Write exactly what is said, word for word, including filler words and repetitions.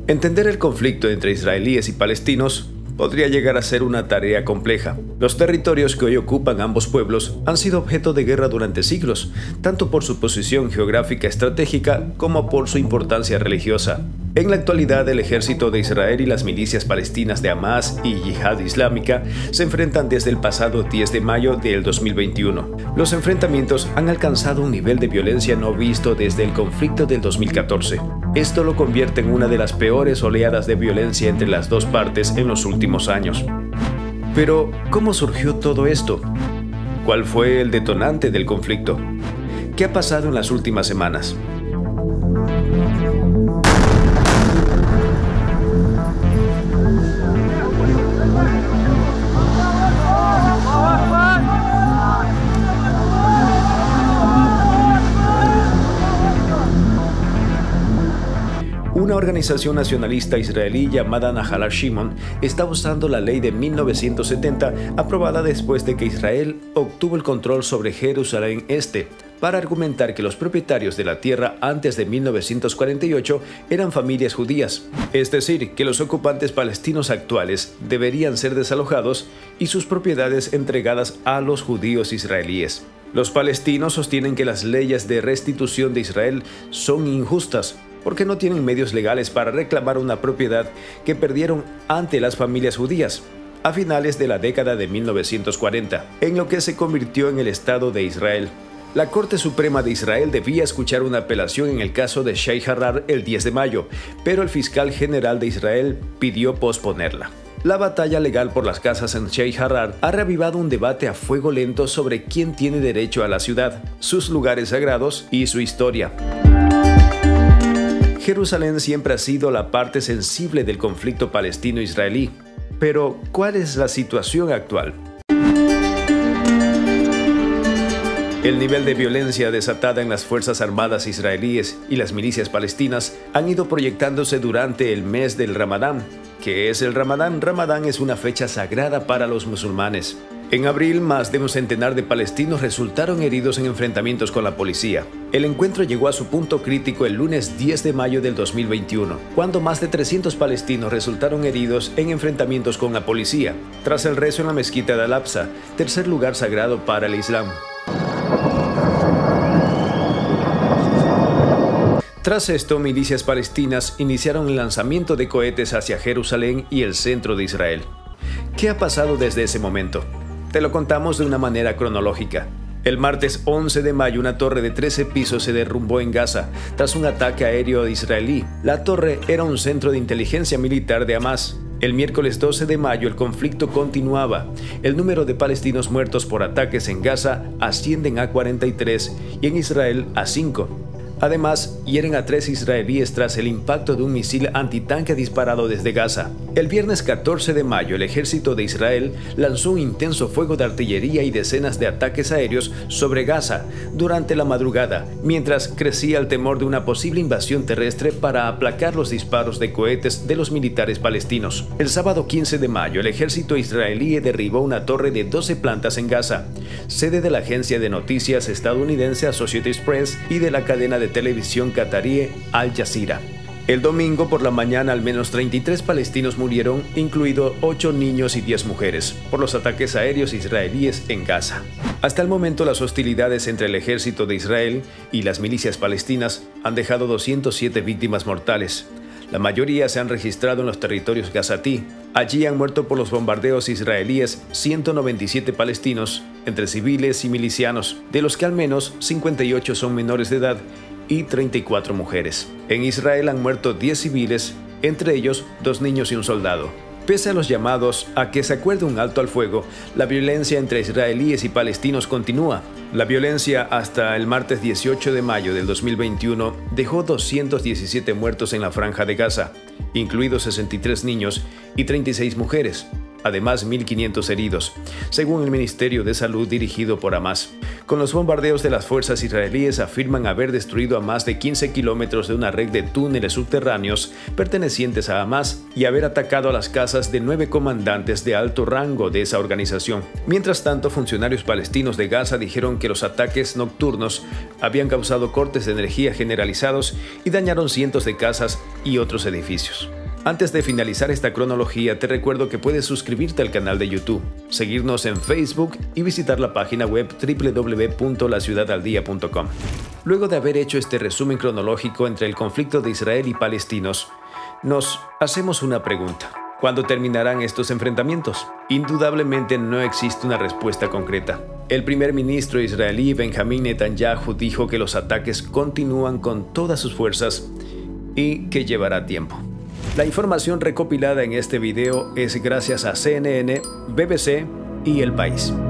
Entender el conflicto entre israelíes y palestinos podría llegar a ser una tarea compleja. Los territorios que hoy ocupan ambos pueblos han sido objeto de guerra durante siglos, tanto por su posición geográfica estratégica como por su importancia religiosa. En la actualidad, el ejército de Israel y las milicias palestinas de Hamas y Yihad Islámica se enfrentan desde el pasado diez de mayo del dos mil veintiuno. Los enfrentamientos han alcanzado un nivel de violencia no visto desde el conflicto del dos mil catorce. Esto lo convierte en una de las peores oleadas de violencia entre las dos partes en los últimos años. Pero, ¿cómo surgió todo esto? ¿Cuál fue el detonante del conflicto? ¿Qué ha pasado en las últimas semanas? Una organización nacionalista israelí llamada Nahalat Shimon está usando la ley de mil novecientos setenta, aprobada después de que Israel obtuvo el control sobre Jerusalén Este, para argumentar que los propietarios de la tierra antes de mil novecientos cuarenta y ocho eran familias judías, es decir, que los ocupantes palestinos actuales deberían ser desalojados y sus propiedades entregadas a los judíos israelíes. Los palestinos sostienen que las leyes de restitución de Israel son injustas, porque no tienen medios legales para reclamar una propiedad que perdieron ante las familias judías a finales de la década de mil novecientos cuarenta, en lo que se convirtió en el Estado de Israel. La Corte Suprema de Israel debía escuchar una apelación en el caso de Sheikh Jarrah el diez de mayo, pero el fiscal general de Israel pidió posponerla. La batalla legal por las casas en Sheikh Jarrah ha reavivado un debate a fuego lento sobre quién tiene derecho a la ciudad, sus lugares sagrados y su historia. Jerusalén siempre ha sido la parte sensible del conflicto palestino-israelí. Pero, ¿cuál es la situación actual? El nivel de violencia desatada en las Fuerzas Armadas israelíes y las milicias palestinas han ido proyectándose durante el mes del Ramadán. ¿Qué es el Ramadán? Ramadán es una fecha sagrada para los musulmanes. En abril, más de un centenar de palestinos resultaron heridos en enfrentamientos con la policía. El encuentro llegó a su punto crítico el lunes diez de mayo del dos mil veintiuno, cuando más de trescientos palestinos resultaron heridos en enfrentamientos con la policía, tras el rezo en la mezquita de Al-Aqsa, tercer lugar sagrado para el Islam. Tras esto, milicias palestinas iniciaron el lanzamiento de cohetes hacia Jerusalén y el centro de Israel. ¿Qué ha pasado desde ese momento? Te lo contamos de una manera cronológica. El martes once de mayo, una torre de trece pisos se derrumbó en Gaza tras un ataque aéreo israelí. La torre era un centro de inteligencia militar de Hamas. El miércoles doce de mayo el conflicto continuaba. El número de palestinos muertos por ataques en Gaza ascienden a cuarenta y tres y en Israel a cinco. Además, hieren a tres israelíes tras el impacto de un misil antitanque disparado desde Gaza. El viernes catorce de mayo, el ejército de Israel lanzó un intenso fuego de artillería y decenas de ataques aéreos sobre Gaza durante la madrugada, mientras crecía el temor de una posible invasión terrestre para aplacar los disparos de cohetes de los militares palestinos. El sábado quince de mayo, el ejército israelí derribó una torre de doce plantas en Gaza, sede de la agencia de noticias estadounidense Associated Press y de la cadena de televisión catarí Al Jazeera. El domingo por la mañana al menos treinta y tres palestinos murieron, incluidos ocho niños y diez mujeres, por los ataques aéreos israelíes en Gaza. Hasta el momento, las hostilidades entre el ejército de Israel y las milicias palestinas han dejado doscientas siete víctimas mortales. La mayoría se han registrado en los territorios gazatí. Allí han muerto por los bombardeos israelíes ciento noventa y siete palestinos, entre civiles y milicianos, de los que al menos cincuenta y ocho son menores de edad y treinta y cuatro mujeres. En Israel han muerto diez civiles, entre ellos dos niños y un soldado. Pese a los llamados a que se acuerde un alto al fuego, la violencia entre israelíes y palestinos continúa. La violencia hasta el martes dieciocho de mayo del dos mil veintiuno dejó doscientos diecisiete muertos en la franja de Gaza, incluidos sesenta y tres niños y treinta y seis mujeres. además mil quinientos heridos, según el Ministerio de Salud dirigido por Hamas. Con los bombardeos de las fuerzas israelíes afirman haber destruido a más de quince kilómetros de una red de túneles subterráneos pertenecientes a Hamas y haber atacado a las casas de nueve comandantes de alto rango de esa organización. Mientras tanto, funcionarios palestinos de Gaza dijeron que los ataques nocturnos habían causado cortes de energía generalizados y dañaron cientos de casas y otros edificios. Antes de finalizar esta cronología, te recuerdo que puedes suscribirte al canal de YouTube, seguirnos en Facebook y visitar la página web doble u doble u doble u punto la ciudad al día punto com. Luego de haber hecho este resumen cronológico entre el conflicto de Israel y palestinos, nos hacemos una pregunta. ¿Cuándo terminarán estos enfrentamientos? Indudablemente no existe una respuesta concreta. El primer ministro israelí Benjamín Netanyahu dijo que los ataques continúan con todas sus fuerzas y que llevará tiempo. La información recopilada en este video es gracias a C N N, B B C y El País.